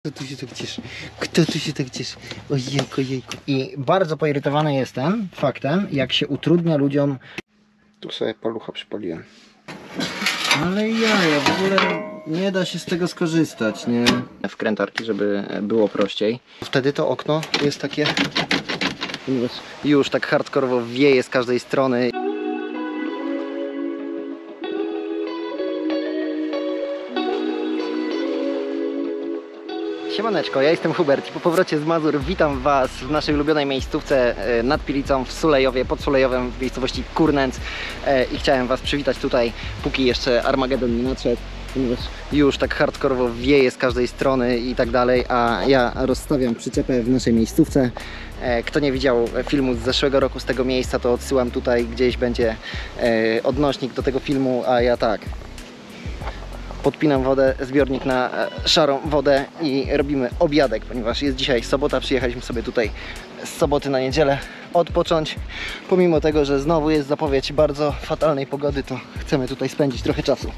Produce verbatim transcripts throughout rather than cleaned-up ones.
Kto tu się tak cieszy? Kto tu się tak cieszy? Ojejku, ojejku. I bardzo poirytowany jestem faktem, jak się utrudnia ludziom. Tu sobie palucha przypaliłem. Ale jaja, w ogóle nie da się z tego skorzystać, nie? Wkrętarki, żeby było prościej. Wtedy to okno jest takie... już tak hardkorowo wieje z każdej strony. Siemaneczko, ja jestem Hubert i po powrocie z Mazur witam Was w naszej ulubionej miejscówce nad Pilicą w Sulejowie, pod Sulejowem, w miejscowości Kurnęc i chciałem Was przywitać tutaj, póki jeszcze Armagedon nie nadszedł, ponieważ już tak hardkorowo wieje z każdej strony i tak dalej, a ja rozstawiam przyczepę w naszej miejscówce. Kto nie widział filmu z zeszłego roku z tego miejsca, to odsyłam tutaj, gdzieś będzie odnośnik do tego filmu, a ja tak podpinam wodę, zbiornik na szarą wodę i robimy obiadek, ponieważ jest dzisiaj sobota, przyjechaliśmy sobie tutaj z soboty na niedzielę odpocząć. Pomimo tego, że znowu jest zapowiedź bardzo fatalnej pogody, to chcemy tutaj spędzić trochę czasu.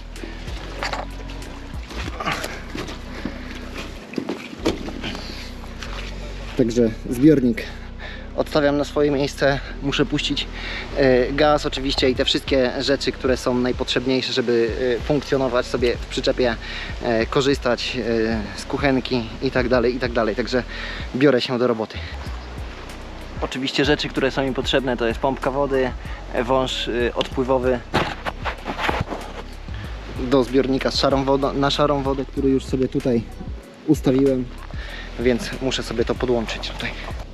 Także zbiornik odstawiam na swoje miejsce, muszę puścić gaz oczywiście i te wszystkie rzeczy, które są najpotrzebniejsze, żeby funkcjonować sobie w przyczepie, korzystać z kuchenki i tak dalej, i tak dalej. Także biorę się do roboty. Oczywiście rzeczy, które są mi potrzebne, to jest pompka wody, wąż odpływowy do zbiornika z szarą wodą, na szarą wodę, który już sobie tutaj ustawiłem, więc muszę sobie to podłączyć tutaj.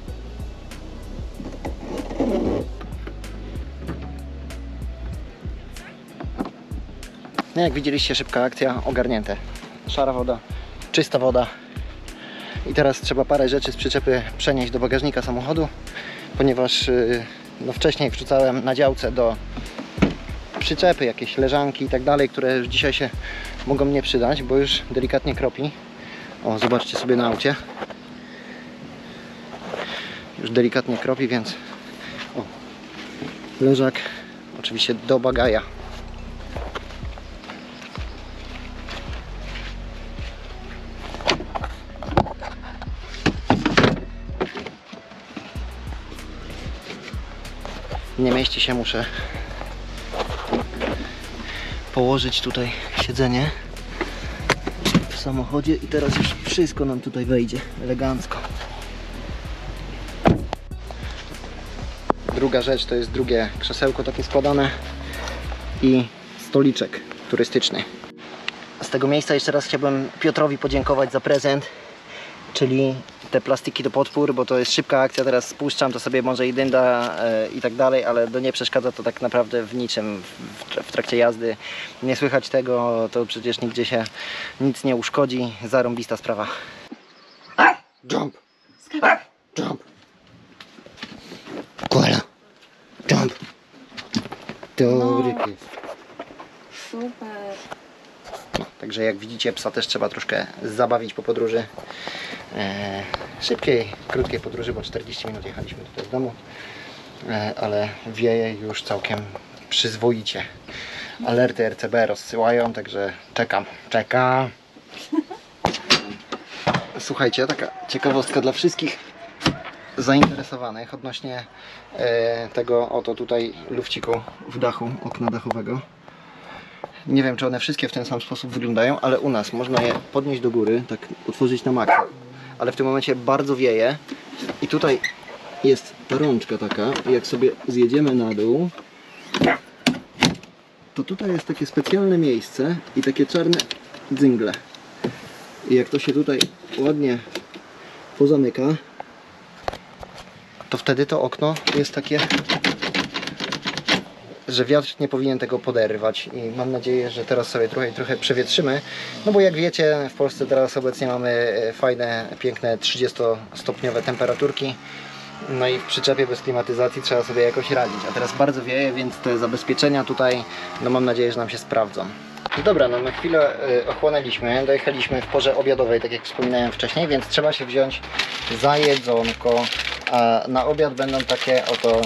No jak widzieliście, szybka akcja, ogarnięte. Szara woda, czysta woda. I teraz trzeba parę rzeczy z przyczepy przenieść do bagażnika samochodu, ponieważ no, wcześniej wrzucałem na działce do przyczepy jakieś leżanki i tak dalej, które już dzisiaj się mogą nie przydać, bo już delikatnie kropi. O, zobaczcie sobie na aucie. Już delikatnie kropi, więc o, leżak oczywiście do bagaja. Nie mieści się, muszę położyć tutaj siedzenie w samochodzie i teraz już wszystko nam tutaj wejdzie elegancko. Druga rzecz to jest drugie krzesełko takie składane i stoliczek turystyczny. Z tego miejsca jeszcze raz chciałbym Piotrowi podziękować za prezent, czyli te plastiki do podpór, bo to jest szybka akcja, teraz spuszczam, to sobie może i dynda yy, i tak dalej, ale to nie przeszkadza to tak naprawdę w niczym w, w trakcie jazdy. Nie słychać tego, to przecież nigdzie się nic nie uszkodzi. Zarąbista sprawa. Jump! Jump! Koala! Jump! Dobry pies. Super. No, także jak widzicie, psa też trzeba troszkę zabawić po podróży. E, szybkiej, krótkiej podróży, bo czterdzieści minut jechaliśmy tutaj z domu, e, ale wieje już całkiem przyzwoicie. Alerty R C B rozsyłają, także czekam, czekam. Słuchajcie, taka ciekawostka dla wszystkich zainteresowanych odnośnie e, tego oto tutaj lufciku w dachu, okna dachowego. Nie wiem, czy one wszystkie w ten sam sposób wyglądają, ale u nas można je podnieść do góry, tak otworzyć na maksa. Ale w tym momencie bardzo wieje i tutaj jest ta rączka taka i jak sobie zjedziemy na dół, to tutaj jest takie specjalne miejsce i takie czarne dzyngle. I jak to się tutaj ładnie pozamyka, to wtedy to okno jest takie, że wiatr nie powinien tego poderwać i mam nadzieję, że teraz sobie trochę trochę przewietrzymy, no bo jak wiecie, w Polsce teraz obecnie mamy fajne, piękne trzydziestostopniowe temperaturki, no i w przyczepie bez klimatyzacji trzeba sobie jakoś radzić, a teraz bardzo wieje, więc te zabezpieczenia tutaj, no mam nadzieję, że nam się sprawdzą. Dobra, no my chwilę ochłonęliśmy, dojechaliśmy w porze obiadowej, tak jak wspominałem wcześniej, więc trzeba się wziąć za jedzonko, a na obiad będą takie oto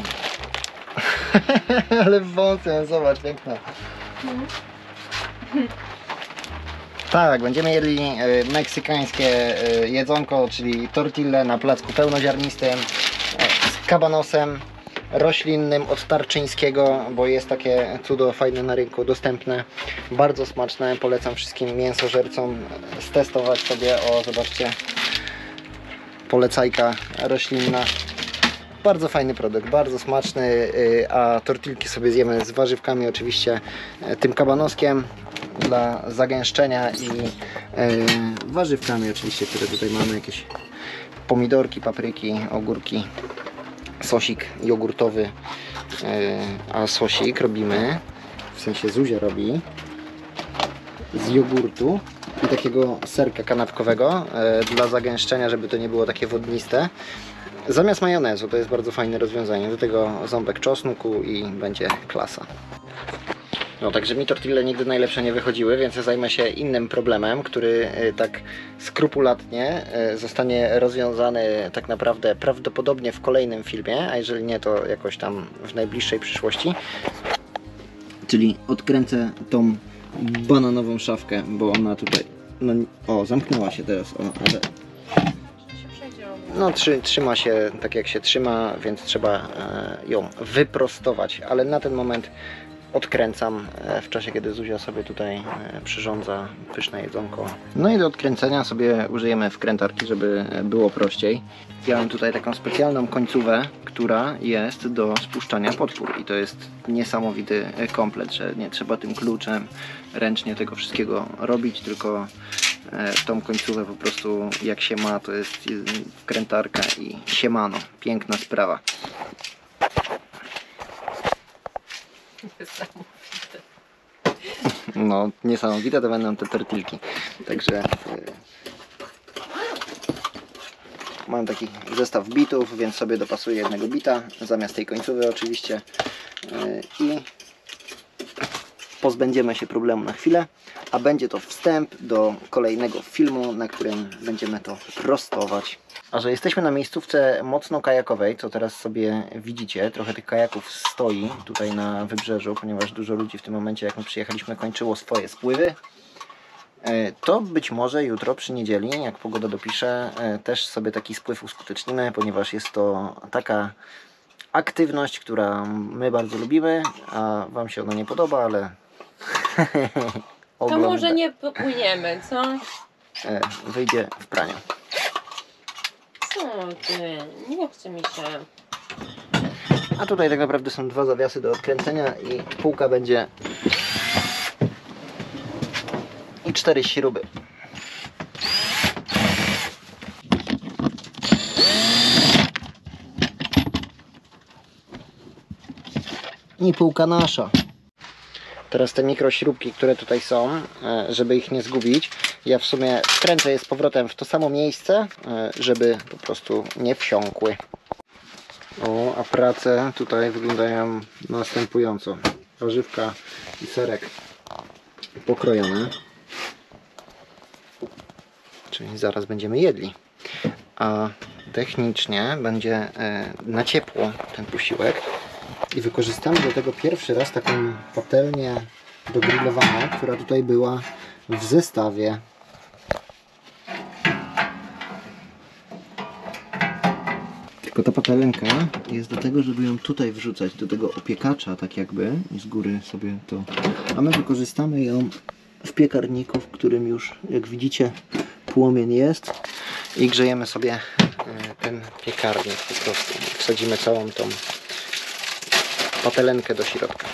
ale wąsem, zobacz, piękna. Tak, będziemy jedli e, meksykańskie e, jedzonko, czyli tortille na placku pełnoziarnistym e, z kabanosem roślinnym od Tarczyńskiego, bo jest takie cudo fajne na rynku dostępne, bardzo smaczne, polecam wszystkim mięsożercom stestować sobie. O, zobaczcie, polecajka roślinna, bardzo fajny produkt, bardzo smaczny, a tortilki sobie zjemy z warzywkami, oczywiście tym kabanoskiem dla zagęszczenia i warzywkami oczywiście, które tutaj mamy, jakieś pomidorki, papryki, ogórki, sosik jogurtowy, a sosik robimy, w sensie Zuzia robi, z jogurtu i takiego serka kanapkowego dla zagęszczenia, żeby to nie było takie wodniste, zamiast majonezu. To jest bardzo fajne rozwiązanie. Do tego ząbek czosnku i będzie klasa. No, także mi tortille nigdy najlepsze nie wychodziły, więc ja zajmę się innym problemem, który tak skrupulatnie zostanie rozwiązany tak naprawdę prawdopodobnie w kolejnym filmie, a jeżeli nie, to jakoś tam w najbliższej przyszłości. Czyli odkręcę tą bananową szafkę, bo ona tutaj, no, o, zamknęła się teraz, o, ale no trzy, trzyma się tak jak się trzyma, więc trzeba e, ją wyprostować, ale na ten moment odkręcam e, w czasie, kiedy Zuzia sobie tutaj e, przyrządza pyszne jedzonko. No i do odkręcenia sobie użyjemy wkrętarki, żeby było prościej. Ja mam tutaj taką specjalną końcówę, która jest do spuszczania podpór i to jest niesamowity komplet, że nie trzeba tym kluczem ręcznie tego wszystkiego robić, tylko tą końcówę po prostu jak się ma, to jest wkrętarka i siemano. Piękna sprawa. Niesamowite. No, niesamowite to będą te tortilki. Także mam taki zestaw bitów, więc sobie dopasuję jednego bita zamiast tej końcówy oczywiście i pozbędziemy się problemu na chwilę, a będzie to wstęp do kolejnego filmu, na którym będziemy to prostować. A że jesteśmy na miejscówce mocno kajakowej, co teraz sobie widzicie, trochę tych kajaków stoi tutaj na wybrzeżu, ponieważ dużo ludzi w tym momencie, jak my przyjechaliśmy, kończyło swoje spływy, to być może jutro przy niedzieli, jak pogoda dopisze, też sobie taki spływ uskutecznimy, ponieważ jest to taka aktywność, która my bardzo lubimy, a Wam się ona nie podoba, ale to może nie popłyniemy, co? Wyjdzie w praniu. Co ty? Nie chce mi się. A tutaj tak naprawdę są dwa zawiasy do odkręcenia i półka będzie i cztery śruby. I półka nasza. Teraz te mikrośrubki, które tutaj są, żeby ich nie zgubić, ja w sumie wkręcę je z powrotem w to samo miejsce, żeby po prostu nie wsiąkły. O, a prace tutaj wyglądają następująco. Warzywka i serek pokrojone. Czyli zaraz będziemy jedli. A technicznie będzie na ciepło ten posiłek. I wykorzystamy do tego pierwszy raz taką patelnię do grillowania, która tutaj była w zestawie. Tylko ta patelenka jest do tego, żeby ją tutaj wrzucać, do tego opiekacza, tak jakby, i z góry sobie to... A my wykorzystamy ją w piekarniku, w którym już, jak widzicie, płomień jest i grzejemy sobie ten piekarnik po prostu. Wsadzimy całą tą patelenkę do środka.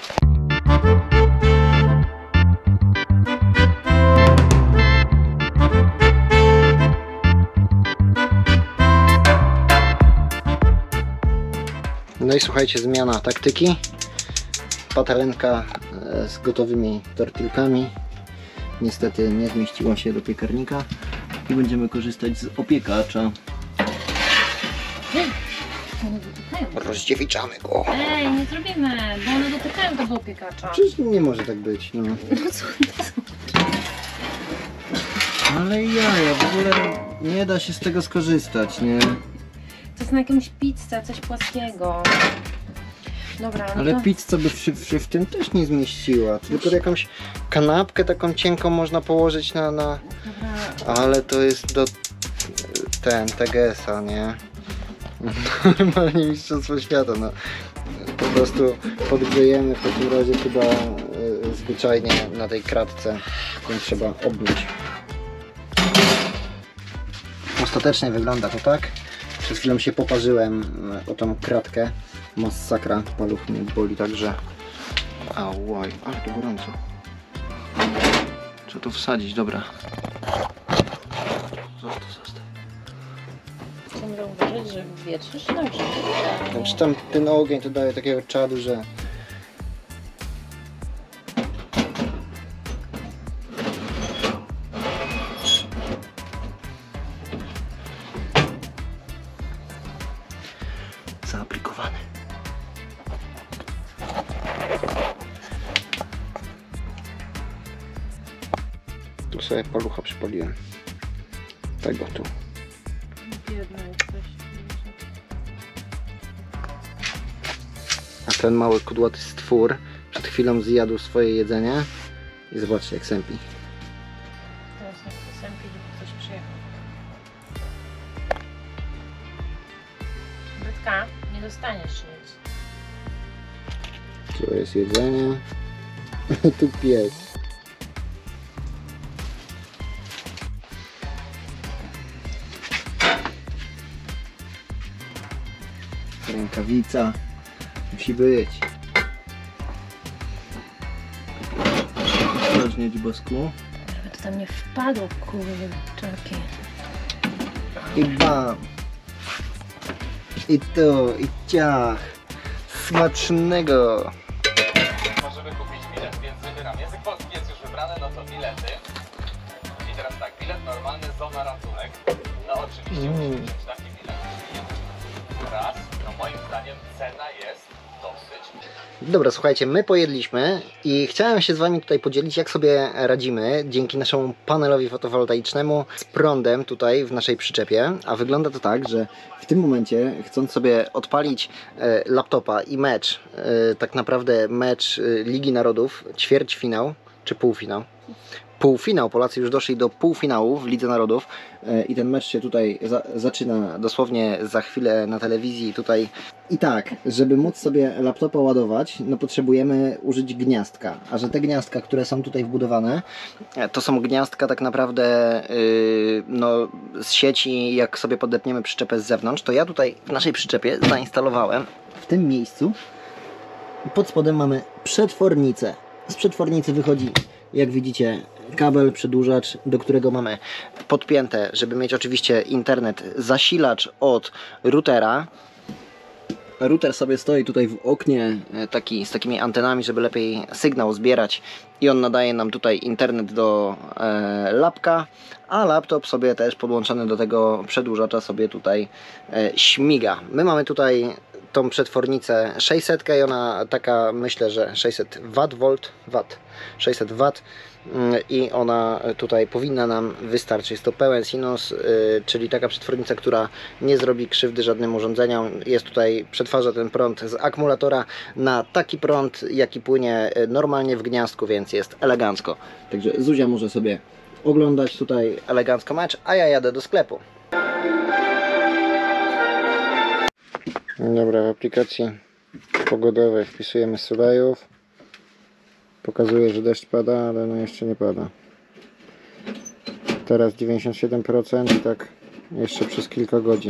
No i słuchajcie, zmiana taktyki. Patelenka z gotowymi tortilkami niestety nie zmieściła się do piekarnika i będziemy korzystać z opiekacza. Rozdziewiczamy go. Ej, nie zrobimy, bo one dotykają tego opiekacza. Przecież nie może tak być, no. No co? Ale jaja, w ogóle nie da się z tego skorzystać, nie? To jest na jakąś pizzę, coś płaskiego. Dobra, no Ale to... pizza by się, się w tym też nie zmieściła. Tylko jakąś kanapkę taką cienką można położyć na... na... Dobra. Ale to jest do... ten, T G S-a, nie? Normalnie mistrzostwo świata, no. Po prostu podgrzejemy w takim razie chyba y, zwyczajnie na tej kratce, więc trzeba obmyć. Ostatecznie wygląda to tak. Przed chwilą się poparzyłem o tą kratkę. Masakra, paluch mnie boli także. Ałaj, ale to gorąco. Trzeba to wsadzić, dobra. Zostaw, zostaw. Chcę zauważyć, że wietrzysz dobrze. Znaczy tam ten ogień to daje takiego czadu, że... Zaaplikowany. Tu sobie palucha przypaliłem. Tego tu. Biedny jesteś. A ten mały kudłaty stwór przed chwilą zjadł swoje jedzenie i zobaczcie jak sępi. Teraz jak to sępi, żeby ktoś przyjechał. Bytka, nie dostaniesz nic. Tu jest jedzenie. Tu pies. Rękawica. Musi być. Ostrożnie, Dzibosku. Żeby to tam nie wpadło, kurde, czarki. I bam. I tu, i ciach. Smacznego. Możemy kupić bilet, więc wybieram. Język polski jest już wybrany, no to bilety. I teraz tak, bilet normalny, zona ratunek. No oczywiście Mm. musimy wziąć taki bilet. Raz, no moim zdaniem cena jest dosyć. Dobra, słuchajcie, my pojedliśmy i chciałem się z Wami tutaj podzielić, jak sobie radzimy dzięki naszemu panelowi fotowoltaicznemu z prądem tutaj w naszej przyczepie. A wygląda to tak, że w tym momencie, chcąc sobie odpalić e, laptopa i mecz, e, tak naprawdę mecz e, Ligi Narodów, ćwierćfinał czy półfinał, półfinał, Polacy już doszli do półfinału w Lidze Narodów e, i ten mecz się tutaj za, zaczyna dosłownie za chwilę na telewizji tutaj. I tak, żeby móc sobie laptopa ładować, no potrzebujemy użyć gniazdka, a że te gniazdka, które są tutaj wbudowane, e, to są gniazdka tak naprawdę yy, no, z sieci, jak sobie podepniemy przyczepę z zewnątrz, to ja tutaj w naszej przyczepie zainstalowałem w tym miejscu, pod spodem mamy przetwornicę. Z przetwornicy wychodzi, jak widzicie, kabel, przedłużacz, do którego mamy podpięte, żeby mieć oczywiście internet, zasilacz od routera. Router sobie stoi tutaj w oknie taki, z takimi antenami, żeby lepiej sygnał zbierać i on nadaje nam tutaj internet do e, lapka, a laptop sobie też podłączony do tego przedłużacza sobie tutaj e, śmiga. My mamy tutaj tą przetwornicę sześćset i ona taka, myślę, że sześćset watów, watt, sześćset watów i ona tutaj powinna nam wystarczyć. Jest to pełen sinus, yy, czyli taka przetwornica, która nie zrobi krzywdy żadnym urządzeniom. Jest tutaj, przetwarza ten prąd z akumulatora na taki prąd, jaki płynie normalnie w gniazdku, więc jest elegancko. Także Zuzia może sobie oglądać tutaj elegancko mecz, a ja jadę do sklepu. Dobra, w aplikacji pogodowej wpisujemy Sulejów. Pokazuje, że deszcz pada, ale no jeszcze nie pada. Teraz dziewięćdziesiąt siedem procent i tak jeszcze przez kilka godzin.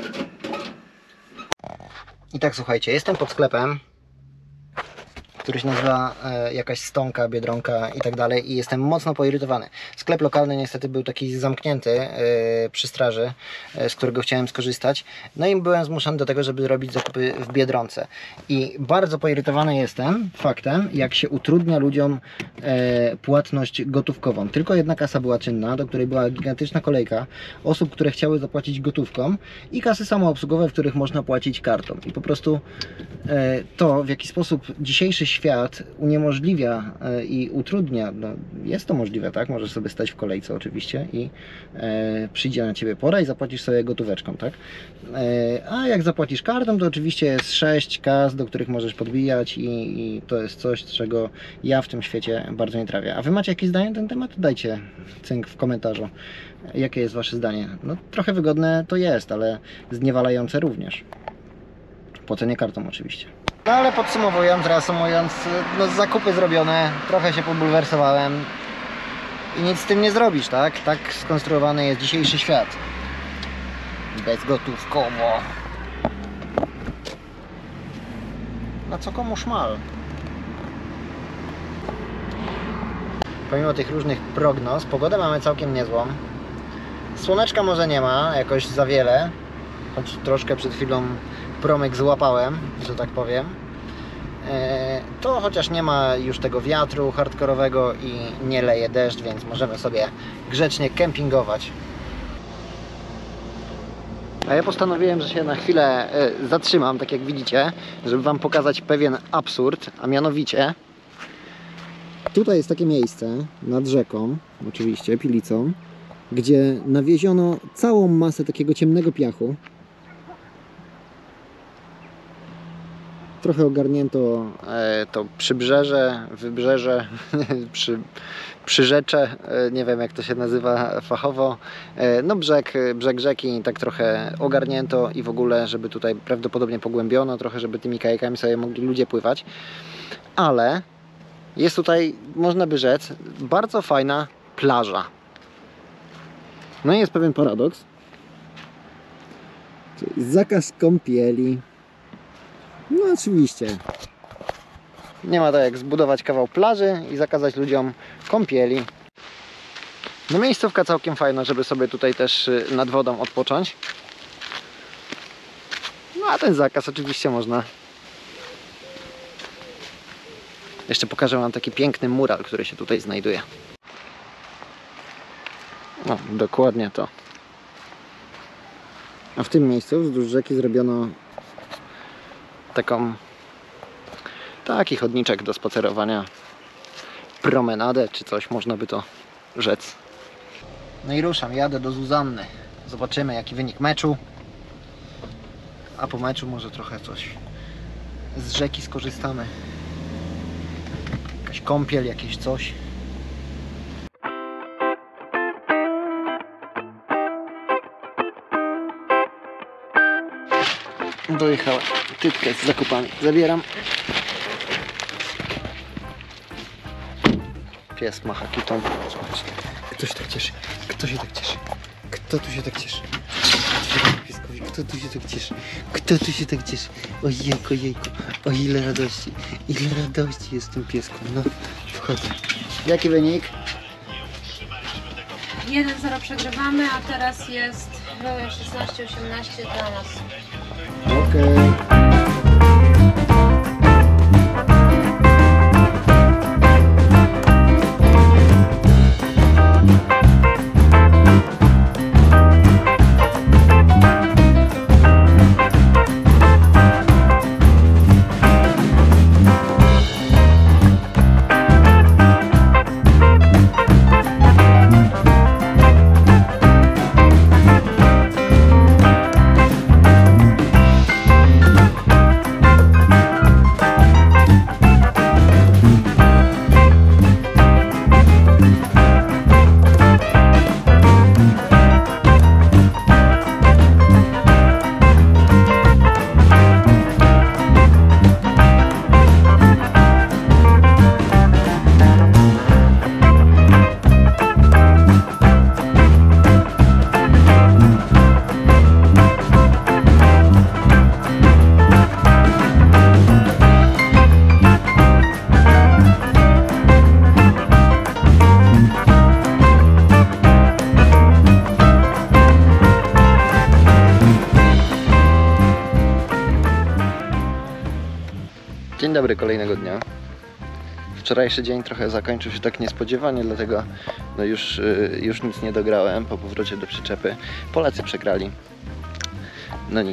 I tak, słuchajcie, jestem pod sklepem, który się nazywa e, jakaś Stonka, Biedronka i tak dalej i jestem mocno poirytowany. Sklep lokalny niestety był taki zamknięty e, przy straży, e, z którego chciałem skorzystać. No i byłem zmuszony do tego, żeby robić zakupy w Biedronce. I bardzo poirytowany jestem faktem, jak się utrudnia ludziom e, płatność gotówkową. Tylko jedna kasa była czynna, do której była gigantyczna kolejka osób, które chciały zapłacić gotówką i kasy samoobsługowe, w których można płacić kartą. I po prostu e, to, w jaki sposób dzisiejszy świat uniemożliwia e, i utrudnia, no, jest to możliwe, tak? Możesz sobie stać w kolejce oczywiście i e, przyjdzie na ciebie pora i zapłacisz sobie gotóweczką, tak? E, a jak zapłacisz kartą, to oczywiście jest sześć kas, do których możesz podbijać i, i to jest coś, czego ja w tym świecie bardzo nie trawię. A wy macie jakieś zdanie na ten temat? Dajcie cynk w komentarzu. Jakie jest wasze zdanie? No trochę wygodne to jest, ale zniewalające również. Płacenie kartą oczywiście. No ale podsumowując, reasumując, no zakupy zrobione, trochę się pobulwersowałem i nic z tym nie zrobisz, tak? Tak skonstruowany jest dzisiejszy świat. Bezgotówkowo. Na co komu szmal? Pomimo tych różnych prognoz, pogodę mamy całkiem niezłą. Słoneczka może nie ma jakoś za wiele, choć troszkę przed chwilą promyk złapałem, że tak powiem. To chociaż nie ma już tego wiatru hardkorowego i nie leje deszcz, więc możemy sobie grzecznie kempingować. A ja postanowiłem, że się na chwilę zatrzymam, tak jak widzicie, żeby wam pokazać pewien absurd, a mianowicie tutaj jest takie miejsce nad rzeką, oczywiście Pilicą, gdzie nawieziono całą masę takiego ciemnego piachu. Trochę ogarnięto e, to przybrzeże, wybrzeże, przy, przyrzecze, e, nie wiem jak to się nazywa fachowo, e, no brzeg, brzeg rzeki tak trochę ogarnięto i w ogóle, żeby tutaj prawdopodobnie pogłębiono trochę, żeby tymi kajakami sobie mogli ludzie pływać, ale jest tutaj, można by rzec, bardzo fajna plaża. No i jest pewien paradoks. Czyli zakaz kąpieli. No oczywiście. Nie ma tak jak zbudować kawał plaży i zakazać ludziom kąpieli. No miejscówka całkiem fajna, żeby sobie tutaj też nad wodą odpocząć. No a ten zakaz oczywiście można. Jeszcze pokażę wam taki piękny mural, który się tutaj znajduje. No, dokładnie to. A w tym miejscu wzdłuż rzeki zrobiono taką taki chodniczek do spacerowania, promenadę czy coś, można by to rzec. No i ruszam, jadę do Zuzanny. Zobaczymy jaki wynik meczu. A po meczu może trochę coś z rzeki skorzystamy. Jakaś kąpiel, jakieś coś. Dojechałem. Tytkę z zakupami. Zabieram. Pies macha kitą. Kto się tak cieszy? Kto się tak cieszy? Kto tu się tak cieszy? Kto tu się tak cieszy? Kto tu się tak cieszy? Ojejku, ojejku. O ile radości. Ile radości jest w tym piesku. No, wchodzę. Jaki wynik? jeden zero przegrywamy, a teraz jest szesnaście osiemnaście dla nas. Okej. Okay. Dzień dobry kolejnego dnia. Wczorajszy dzień trochę zakończył się tak niespodziewanie, dlatego no już, już nic nie dograłem po powrocie do przyczepy. Polacy przegrali. No nic.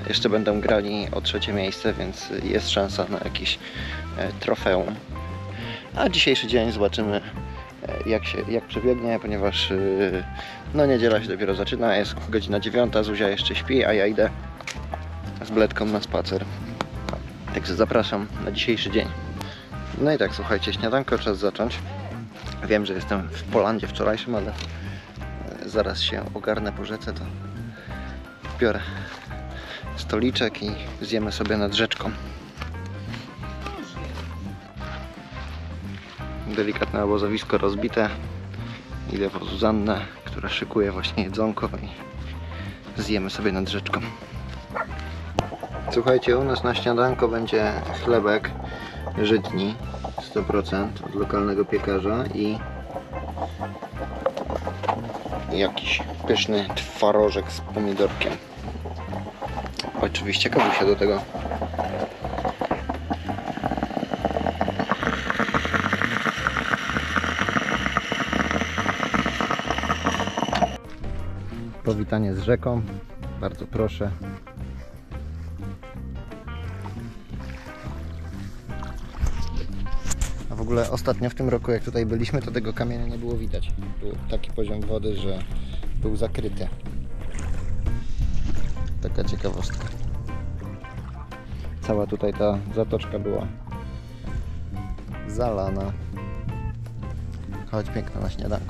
jeszcze będą grali o trzecie miejsce, więc jest szansa na jakieś trofeum. A dzisiejszy dzień zobaczymy, jak się jak przebiegnie, ponieważ no niedziela się dopiero zaczyna, jest godzina dziewiąta, Zuzia jeszcze śpi, a ja idę z Bledką na spacer. Także zapraszam na dzisiejszy dzień. No i tak, słuchajcie, śniadanko czas zacząć. Wiem, że jestem w Polandzie wczorajszym, ale zaraz się ogarnę po rzece, to biorę stoliczek i zjemy sobie nad rzeczką. Delikatne obozowisko rozbite. Idę po Zuzannę, która szykuje właśnie jedzonko i zjemy sobie nad rzeczką. Słuchajcie, u nas na śniadanko będzie chlebek żytni sto procent od lokalnego piekarza i jakiś pyszny twarożek z pomidorkiem. Oczywiście kawusia do tego. Powitanie z rzeką, bardzo proszę. A w ogóle ostatnio w tym roku, jak tutaj byliśmy, to tego kamienia nie było widać. Był taki poziom wody, że był zakryty. Taka ciekawostka. Cała tutaj ta zatoczka była zalana. Chodź, piękna na śniadanko.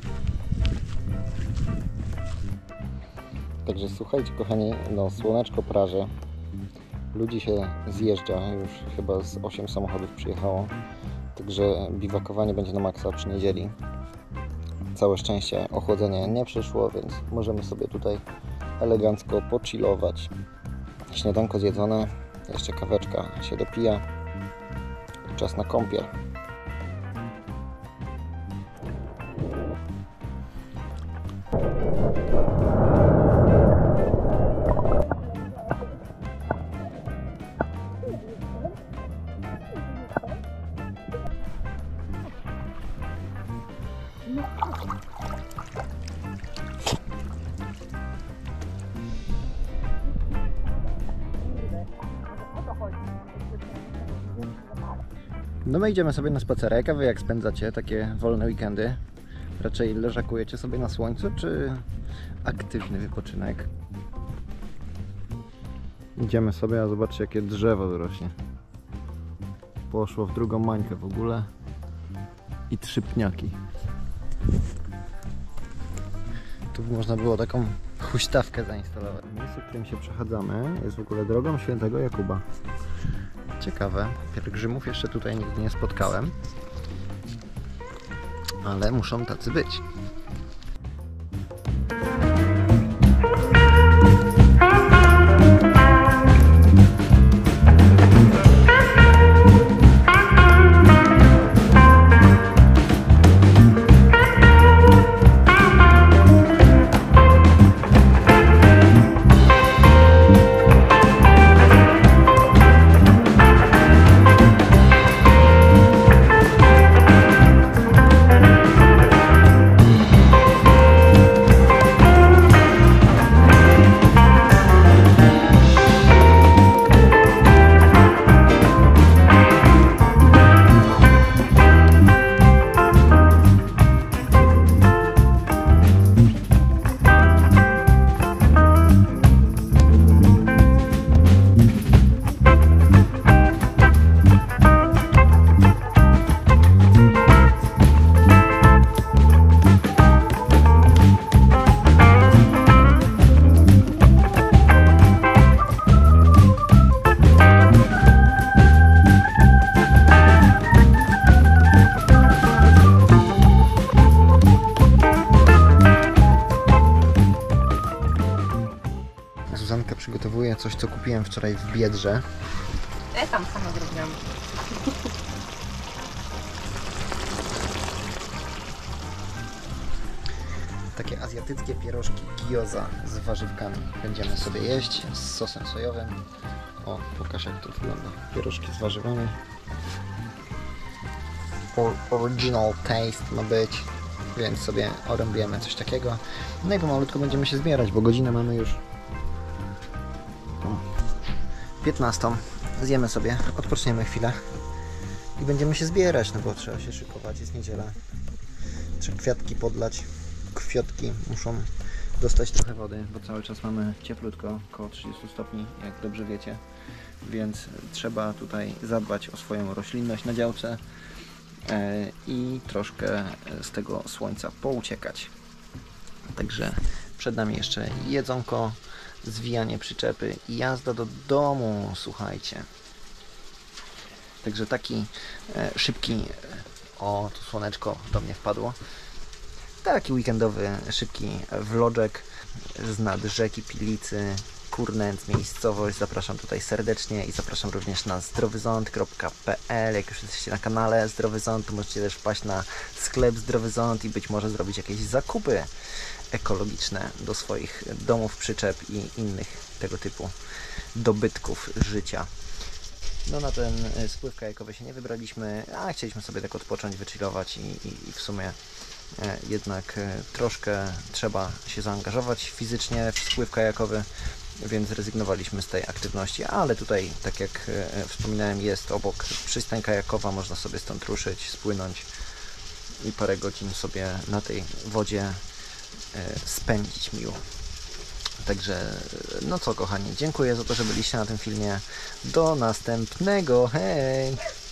Także słuchajcie, kochani, no słoneczko praże, ludzi się zjeżdża, już chyba z osiem samochodów przyjechało, także biwakowanie będzie na maksa przy niedzieli. Całe szczęście ochłodzenie nie przyszło, więc możemy sobie tutaj elegancko pochillować. Śniadanko zjedzone, jeszcze kaweczka się dopija, czas na kąpiel. No my idziemy sobie na spacerek, a wy jak spędzacie takie wolne weekendy? Raczej leżakujecie sobie na słońcu, czy aktywny wypoczynek? Idziemy sobie, a zobaczcie jakie drzewo rośnie. Poszło w drugą mańkę w ogóle. I trzy pniaki. Tu by można było taką huśtawkę zainstalować. Miejsce, w którym się przechadzamy, jest w ogóle drogą Świętego Jakuba. Ciekawe, pielgrzymów jeszcze tutaj nigdy nie spotkałem, ale muszą tacy być. Zuzanka przygotowuje coś, co kupiłem wczoraj w Biedrze. Ja tam sama zrobiłam. Takie azjatyckie pierożki gyoza z warzywkami. Będziemy sobie jeść z sosem sojowym. O, pokaż jak to wygląda. Pierożki z warzywami. Original taste ma być, więc sobie orębujemy coś takiego. No i pomalutko będziemy się zbierać, bo godzinę mamy już piętnastą. Zjemy sobie, odpoczniemy chwilę i będziemy się zbierać, no bo trzeba się szykować, jest niedziela. Trzeba kwiatki podlać. Kwiatki muszą dostać trochę wody, bo cały czas mamy cieplutko, około trzydzieści stopni, jak dobrze wiecie. Więc trzeba tutaj zadbać o swoją roślinność na działce i troszkę z tego słońca pouciekać. Także przed nami jeszcze jedzonko, zwijanie przyczepy i jazda do domu, słuchajcie. Także taki szybki, o tu słoneczko do mnie wpadło, taki weekendowy, szybki vloczek z nad rzeki Pilicy, Kurnęc, miejscowość. Zapraszam tutaj serdecznie i zapraszam również na zdrowyząt kropka p l. Jak już jesteście na kanale Zdrowy Ząd, to możecie też wpaść na sklep Zdrowy Ząd i być może zrobić jakieś zakupy ekologiczne do swoich domów, przyczep i innych tego typu dobytków życia. No na ten spływ kajakowy się nie wybraliśmy, a chcieliśmy sobie tak odpocząć, wychillować i, i, i w sumie jednak troszkę trzeba się zaangażować fizycznie w spływ kajakowy, więc zrezygnowaliśmy z tej aktywności, ale tutaj, tak jak wspominałem, jest obok przystań kajakowa, można sobie stąd ruszyć, spłynąć i parę godzin sobie na tej wodzie spędzić miło. Także, no co kochani, dziękuję za to, że byliście na tym filmie. Do następnego, hej!